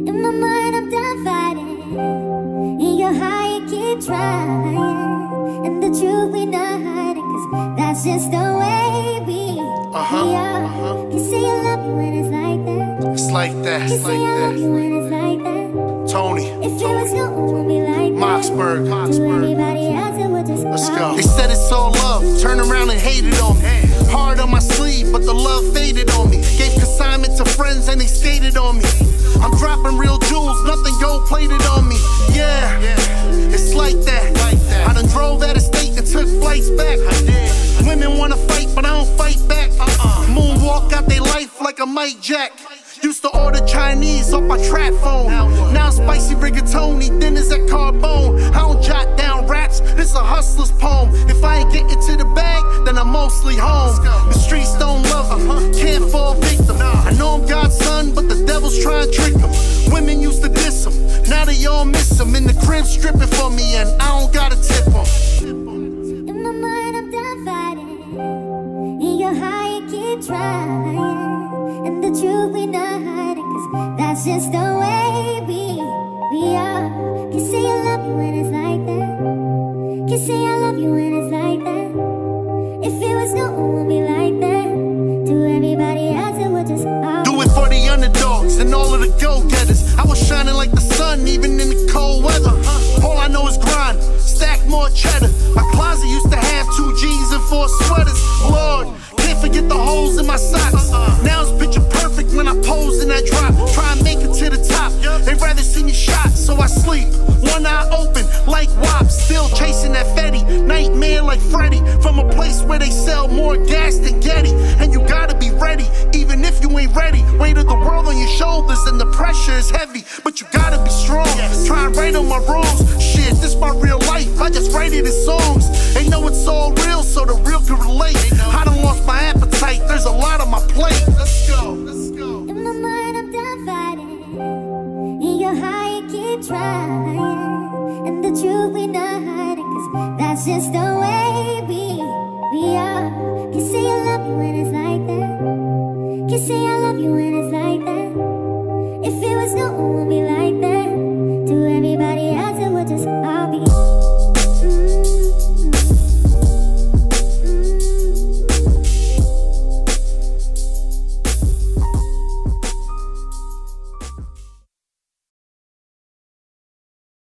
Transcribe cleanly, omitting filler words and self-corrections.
In my mind I'm done fighting. In your heart you keep trying. And the truth we not hiding, 'cause that's just the way we are. You say you love me when it's like that. It's like that. You say I love you when it's like that. Tony. If it was no one would be like that. Moxburg. To anybody else it would just Let's go. They said it's all love, turn around and hated on me. Hard on my sleeve, but the love faded on me. Gave consignment to friends and they stated on me. I'm dropping real jewels, nothing gold plated on me. Yeah, it's like that. I done drove out of state and took flights back. Women wanna fight, but I don't fight back. Moonwalk out their life like a Mike Jack. Used to order Chinese off my trap phone. Now spicy rigatoni, dinners at Carbone. I don't jot down raps, this a hustler's poem. If I ain't getting to the bag, then I'm mostly home. The streets don't love me, can't fall victim. I know I'm God's son, but the devil's trying to trick him. Women used to diss him, now they all miss him. In the crib stripping for me and I don't gotta tip him. In my mind I'm done fighting. In your heart you keep trying. And the truth we not hiding, 'cause that's just the way we are. You say you love me when it's like that. You say I love you when it's like that. If it was no one would be like that. To everybody else it would just do it for the underdogs and all of the go-getters. I was shining like the sun even in the cold weather. All I know is grind, stack more cheddar. My closet used to have 2 jeans and 4 sweaters. Lord, can't forget the holes in my socks. Now it's picture perfect when I pose in that drop. Try and make it to the top. They rather see me shot, so I sleep. One eye open like WAP. Still chasing that Fetty. Nightmare like Freddy. From a place where they sell more gas than Getty. And you gotta be ready, even if you ain't ready. Weight of the world on your shoulders and the pressure is heavy. But you gotta be strong. Try and write on my wrongs. Shit, this my real life. I just write it in songs. They know it's all real, so the real can relate. I done lost my appetite, there's a lot on my plate. Let's go, let's go. In my mind I'm done fighting. In your heart you keep trying. And the truth we not hiding, 'cause that's just the way we are. You say you love me when it's like that. You say I love you when it's like that. If it was no one would be like that.